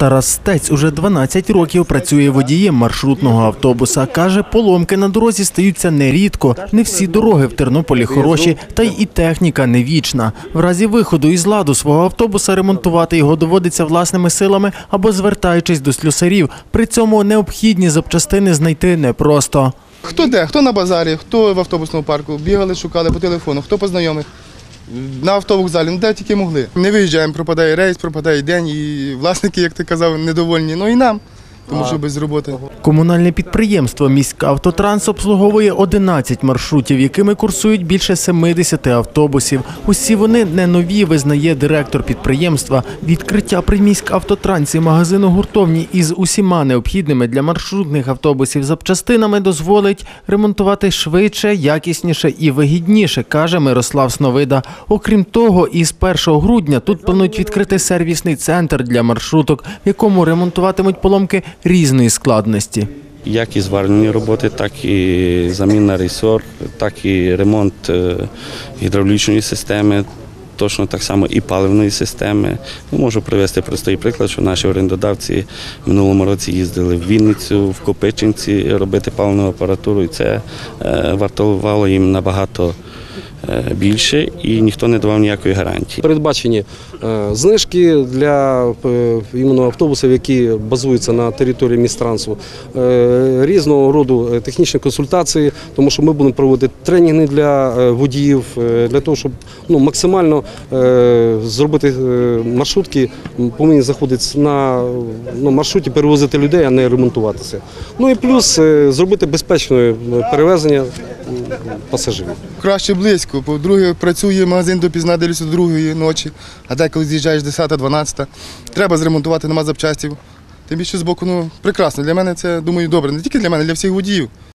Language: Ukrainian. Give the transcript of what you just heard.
Тарас Стець уже 12 років працює водієм маршрутного автобуса. Каже, поломки на дорозі стаються нерідко. Не всі дороги в Тернополі хороші, та й техніка не вічна. В разі виходу із ладу свого автобуса ремонтувати його доводиться власними силами або звертаючись до слюсарів. При цьому необхідні запчастини знайти непросто. Хто де, хто на базарі, хто в автобусному парку, бігали, шукали по телефону, хто по знайомих. На автовокзалі, де тільки могли. Не виїжджаємо, пропадає рейс, пропадає день, і власники, як ти казав, недовольні, ну і нам, тому що без роботи. Комунальне підприємство «Міськавтотранс» обслуговує 11 маршрутів, якими курсують більше 70 автобусів. Усі вони не нові, визнає директор підприємства. Відкриття при «Міськавтотрансі» магазину гуртовні із усіма необхідними для маршрутних автобусів запчастинами дозволить ремонтувати швидше, якісніше і вигідніше, каже Мирослав Сновида. Окрім того, із 1 грудня тут планують відкрити сервісний центр для маршруток, в якому ремонтуватимуть поломки різної складності. Як і зварювальні роботи, так і заміна ресор, так і ремонт гідравлічної системи, точно так само і паливної системи. Можу привести простий приклад, що наші орендодавці в минулому році їздили в Вінницю, в Копичинці робити паливну апаратуру, і це вартувало їм набагато більше, і ніхто не давав ніякої гарантії. Передбачені знижки для автобусів, які базуються на території міськтрансу, різного роду технічні консультації, тому що ми будемо проводити тренінги для водіїв, для того, щоб максимально зробити маршрутки, повинні заходити на маршруті, перевозити людей, а не ремонтуватися. Ну і плюс зробити безпечне перевезення пасажирів. Краще близько, по-друге, працює магазин допізна, десь до 2-ї ночі, а деколи з'їжджаєш 10-12. Треба зремонтувати, нема запчастів. Тим більше з боку, прекрасно. Для мене це, думаю, добре. Не тільки для мене, для всіх водіїв.